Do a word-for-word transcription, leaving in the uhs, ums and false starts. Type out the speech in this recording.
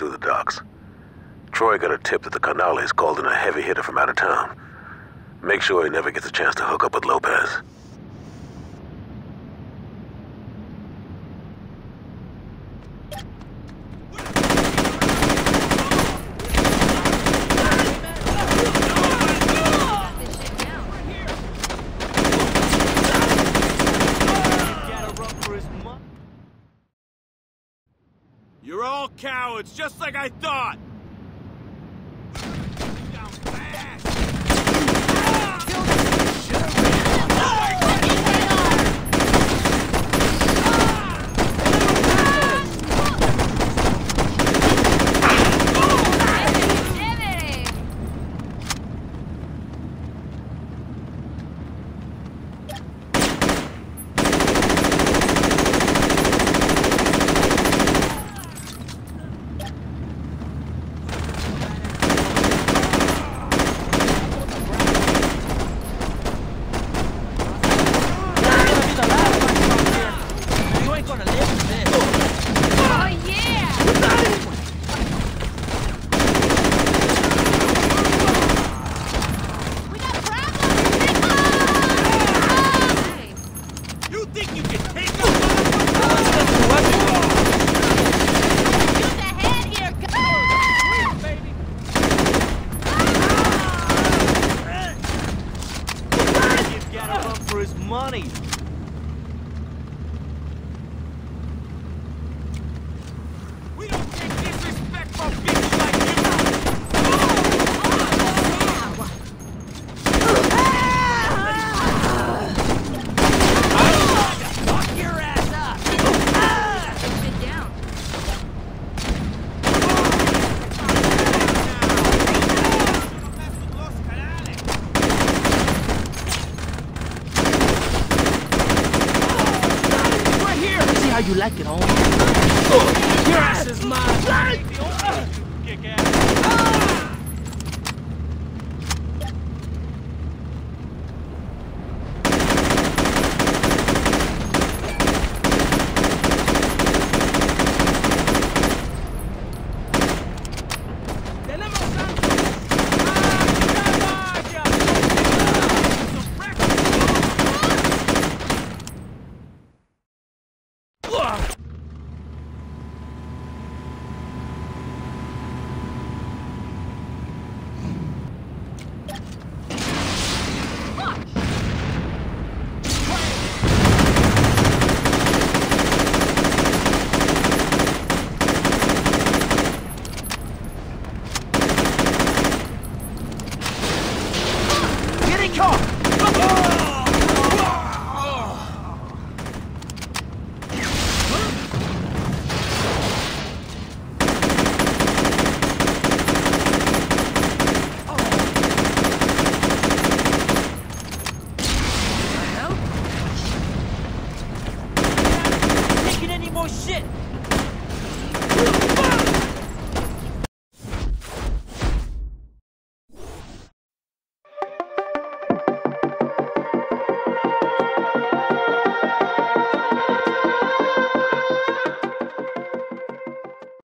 through the docks. Troy got a tip that the Canales called in a heavy hitter from out of town. Make sure he never gets a chance to hook up with Lopez. You're all cowards, just like I thought! Money. We don't take disrespect from people like you! Fuck your ass up! Sit down. How you like it, homie? Your ass is mine! Kick ass!